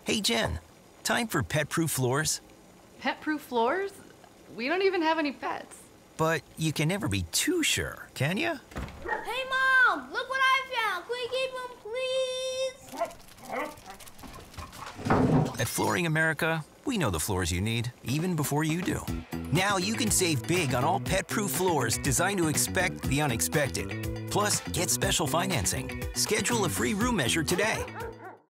Hey, Jen, time for pet-proof floors? Pet-proof floors? We don't even have any pets. But you can never be too sure, can you? Hey, Mom! Look what I found! Can we keep them, please? At Flooring America, we know the floors you need, even before you do. Now you can save big on all pet-proof floors designed to expect the unexpected. Plus, get special financing. Schedule a free room measure today.